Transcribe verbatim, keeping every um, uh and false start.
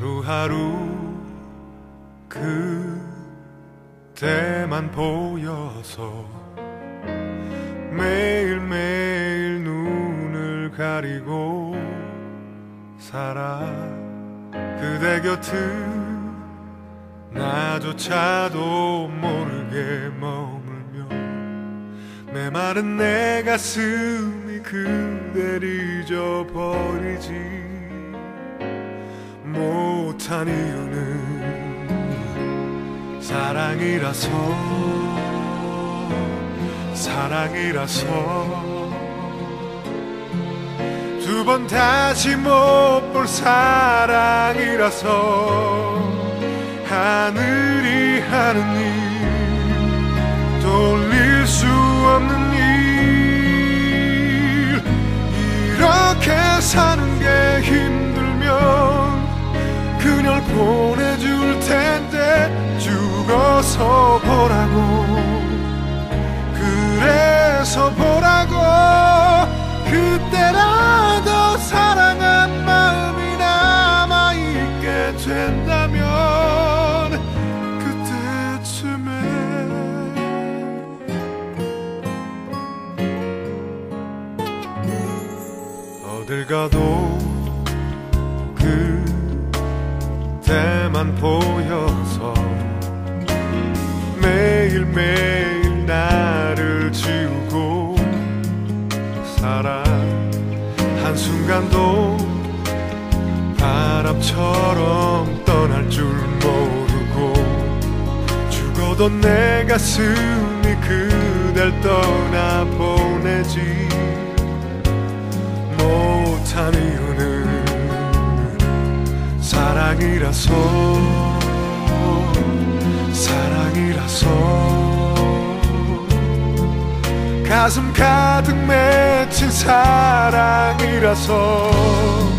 하루하루 그때만 보여서 매일매일 눈을 가리고 살아. 그대 곁을 나조차도 모르게 머물며 메마른 내 가슴이 그댈 잊어버리지 못한 이유는 사랑이라서 사랑이라서 두 번 다시 못 볼 사랑이라서 하늘이 하는 일 돌릴 수 없는 일 이렇게 사는 게 힘들면 그녀를 보내줄 텐데 죽어서 보라고 그래서 보라고 그때라도 사랑한 마음이 남아있게 된다면 그때쯤에 어딜 가도 그때만 보여서 매일매일 나를 지우고 살아. 한순간도 바람처럼 떠날 줄 모르고 죽어도 내 가슴이 그댈 떠나보내지 못한 이유는 사랑이라서 사랑이라서 가슴 가득 맺힌 사랑이라서